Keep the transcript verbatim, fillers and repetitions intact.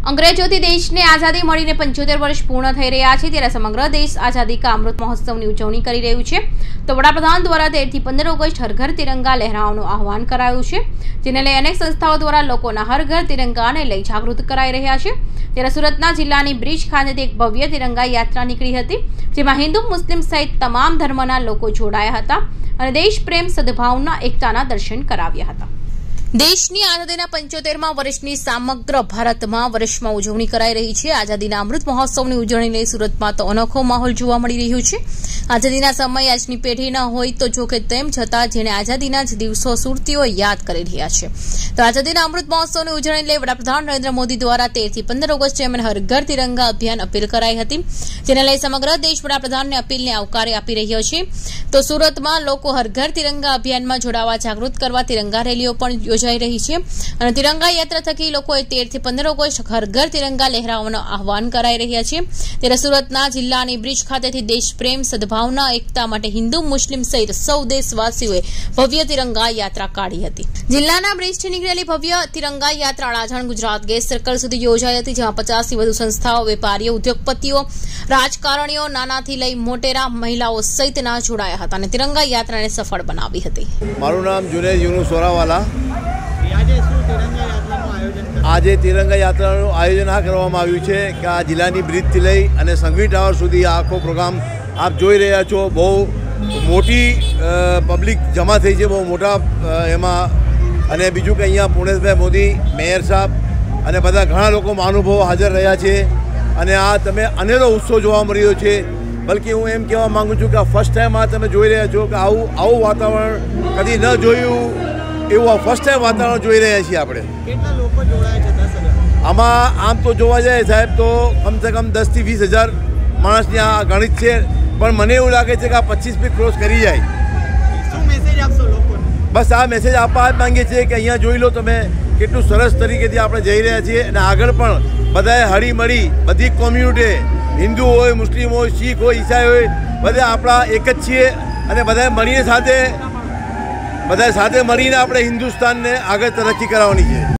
અંગ્રેજોથી દેશને આઝાદી મળીને પંચોતેર વર્ષ પૂર્ણ થઈ રહ્યા છે ત્યારે સમગ્ર દેશ આઝાદી કા અમૃત મહોત્સવની ઉજવણી કરી રહ્યું છે। તો વડાપ્રધાન દ્વારા તેરથી પંદર ઓગસ્ટ હર ઘર તિરંગા લહેરાવવાનું આહવાન કરાયું છે, જેને લઈ અનેક સંસ્થાઓ દ્વારા લોકોના હર ઘર તિરંગાને લઈ જાગૃત કરાઈ રહ્યા છે। ત્યારે સુરતના જિલ્લાની બ્રિજ ખાતેથી એક ભવ્ય તિરંગા યાત્રા નીકળી હતી, જેમાં હિન્દુ મુસ્લિમ સહિત તમામ ધર્મના લોકો જોડાયા હતા અને દેશ પ્રેમ સદભાવના એકતાના દર્શન કરાવ્યા હતા। દેશની આઝાદીના પંચોતેરમાં વર્ષની સમગ્ર ભારતમાં વર્ષમાં ઉજવણી કરાઈ રહી છે। આઝાદીના અમૃત મહોત્સવની ઉજવણી લઈ સુરતમાં તો અનોખો માહોલ જોવા મળી રહ્યો છે। આઝાદીના સમય આજની પેઢી ન હોય તો જોકે તેમ છતાં જેને આઝાદીના જ દિવસો સુરતીઓ યાદ કરી રહ્યા છે। તો આઝાદીના અમૃત મહોત્સવની ઉજવણી લઈ વડાપ્રધાન નરેન્દ્ર મોદી દ્વારા તેરથી પંદર ઓગસ્ટ દરમિયાન હર ઘર તિરંગા અભિયાન અપીલ કરાઈ હતી, જેને લઈ સમગ્ર દેશ વડાપ્રધાનની અપીલને આવકારે આપી રહ્યો છે। તો સુરતમાં લોકો હર ઘર તિરંગા અભિયાનમાં જોડાવા જાગૃત કરવા તિરંગા રેલીઓ પણ યોજાઈ રહી છે અને તિરંગા યાત્રા થકી લોકોએ તેર થી પંદર ઓગસ્ટ હર ઘર તિરંગા લહેરાવવાનું આહવાન કરાઈ રહ્યા છે। ત્યારે સુરતના જિલ્લાની બ્રિજ ખાતેથી દેશ પ્રેમ સદભાવના એકતા માટે હિન્દુ મુસ્લિમ સહિત સૌ દેશવાસીઓએ ભવ્ય તિરંગા યાત્રા કાઢી હતી। જિલ્લાના બ્રિજથી નીકળેલી ભવ્ય તિરંગા યાત્રા અડાજણ ગુજરાત ગેસ સર્કલ સુધી યોજાઈ હતી, જેમાં પચાસથી વધુ સંસ્થાઓ, વેપારીઓ, ઉદ્યોગપતિઓ, રાજકારણીઓ, નાનાથી લઈ મોટેરા મહિલાઓ સહિતના જોડાયા હતા અને તિરંગા યાત્રાને સફળ બનાવી હતી। મારું નામ જુનેદ યુનુસ સોરાવાલા। આજે તિરંગા યાત્રાનું આયોજન આ કરવામાં આવ્યું છે કે આ જિલ્લાની બ્રિજથી લઈ અને સંઘવી ટાવર સુધી આખો પ્રોગ્રામ આપ જોઈ રહ્યા છો। બહુ મોટી પબ્લિક જમા થઈ છે, બહુ મોટા એમાં। અને બીજું કે અહીંયા પૂર્ણેશભાઈ મોદી, મેયર સાહેબ અને બધા ઘણા લોકો મહાનુભાવો હાજર રહ્યા છે અને આ તમે અનેરો ઉત્સવ જોવા મળી રહ્યો છે। બલકે હું એમ કહેવા માગું છું કે આ ફર્સ્ટ ટાઈમ આ તમે જોઈ રહ્યા છો કે આવું આવું વાતાવરણ કદી ન જોયું એવું આ ફર્સ્ટ ટાઈમ વાતાવરણ જોઈ રહ્યા છીએ આપણે। કેટલા લોકો જોડાયા છે આમાં? આમ તો જોવા જાય સાહેબ તો કમસે કમ દસથી વીસ હજાર માણસની આ ગણિત છે, પણ મને એવું લાગે છે કે આ પચીસ બી ક્રોસ કરી જાય। શું મેસેજ આપશો લોકોને? બસ આ મેસેજ આપવા જ માંગીએ છીએ કે અહીંયા જોઈ લો તમે કેટલું સરસ તરીકેથી આપણે જઈ રહ્યા છીએ અને આગળ પણ બધાએ હળી મળી બધી કોમ્યુનિટી, હિન્દુ હોય, મુસ્લિમ હોય, શીખ હોય, ઈસાઈ હોય, બધા આપણા એક જ છીએ અને બધાએ મળીને સાથે બધા સાથે મળીને આપણે હિન્દુસ્તાનને આગળ તરક્કી કરાવવાની છે।